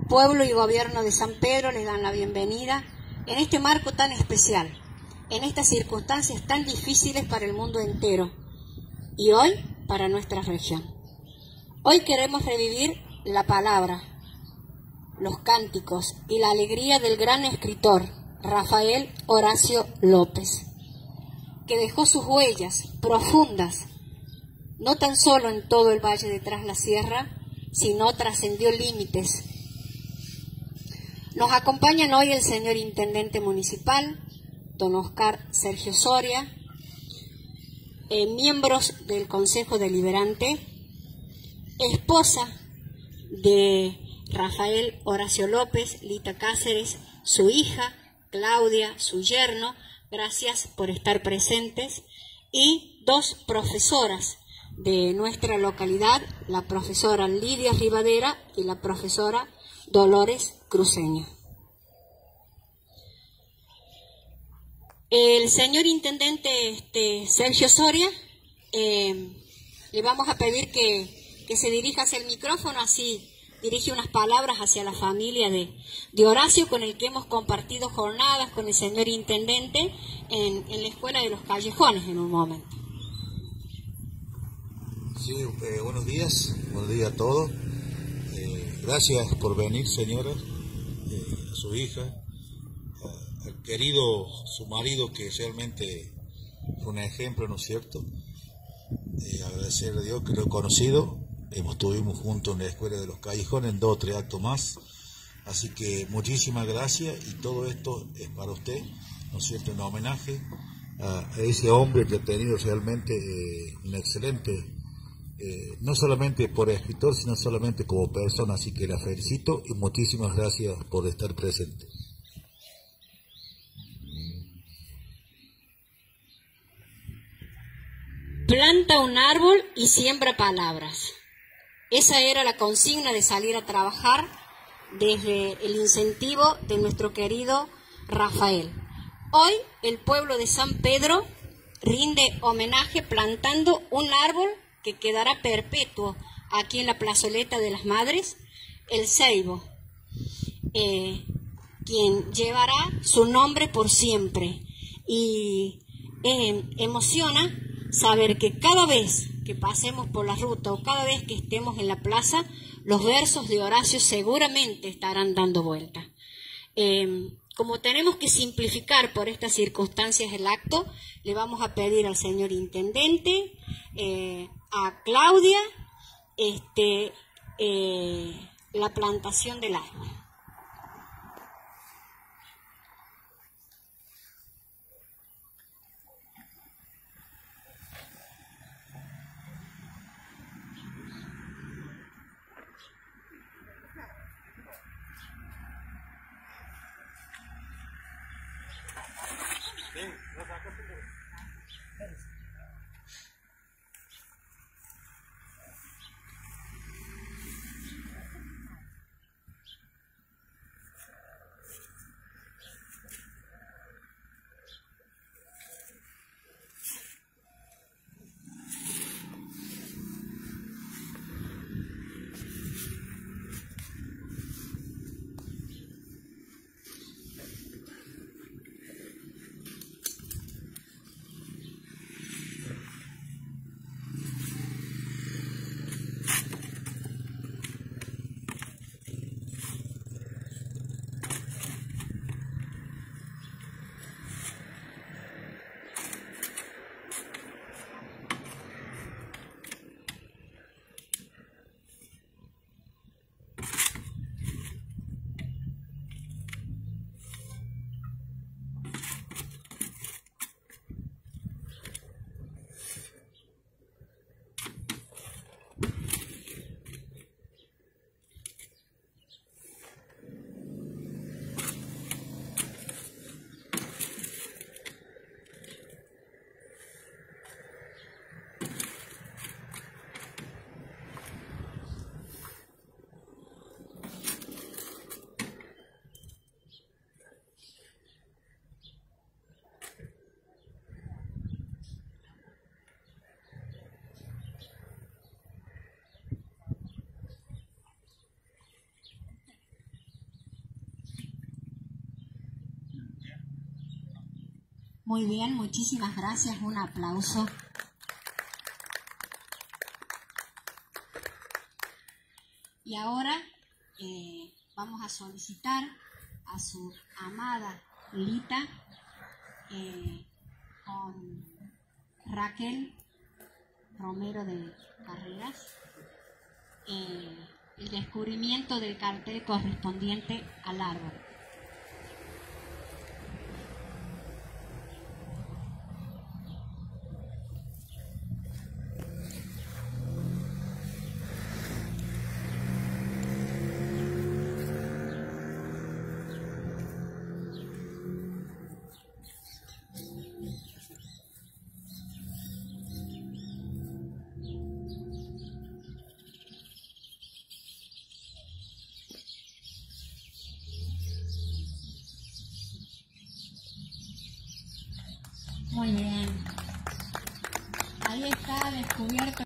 pueblo y gobierno de San Pedro les dan la bienvenida en este marco tan especial, en estas circunstancias tan difíciles para el mundo entero y hoy para nuestra región. Hoy queremos revivir la palabra, los cánticos y la alegría del gran escritor Rafael Horacio López, que dejó sus huellas profundas, no tan solo en todo el Valle de Tras la Sierra, sino trascendió límites. Nos acompañan hoy el señor Intendente Municipal, don Oscar Sergio Soria, miembros del Consejo Deliberante, esposa de Rafael Horacio López, Lita Cáceres, su hija, Claudia, su yerno, gracias por estar presentes, y dos profesoras de nuestra localidad, la profesora Lidia Rivadera y la profesora Dolores Cruceño. El señor Intendente Sergio Soria, le vamos a pedir que se dirija hacia el micrófono, así dirige unas palabras hacia la familia de Horacio, con el que hemos compartido jornadas con el señor Intendente en la Escuela de los Callejones en un momento. Sí, buenos días a todos. Gracias por venir, señora, a su hija, al querido, su marido, que realmente fue un ejemplo, ¿no es cierto? Agradecerle a Dios que lo he conocido. Estuvimos juntos en la Escuela de los Callejones en 2 o 3 actos más. Así que muchísimas gracias, y todo esto es para usted, ¿no es cierto?, en homenaje a ese hombre que ha tenido realmente un excelente, no solamente por escritor, sino solamente como persona. Así que la felicito y muchísimas gracias por estar presente. Planta un árbol y siembra palabras. Esa era la consigna de salir a trabajar desde el incentivo de nuestro querido Rafael. Hoy el pueblo de San Pedro rinde homenaje plantando un árbol que quedará perpetuo aquí en la plazoleta de las Madres, el ceibo, quien llevará su nombre por siempre. Y emociona saber que cada vez que pasemos por la ruta o cada vez que estemos en la plaza, los versos de Horacio seguramente estarán dando vuelta. Como tenemos que simplificar por estas circunstancias el acto, le vamos a pedir al señor Intendente, a Claudia, la plantación del árbol. Muy bien, muchísimas gracias. Un aplauso. Y ahora vamos a solicitar a su amada Lita con Raquel Romero de Carreras el descubrimiento del cartel correspondiente al árbol. Muy bien. Ahí está descubierto.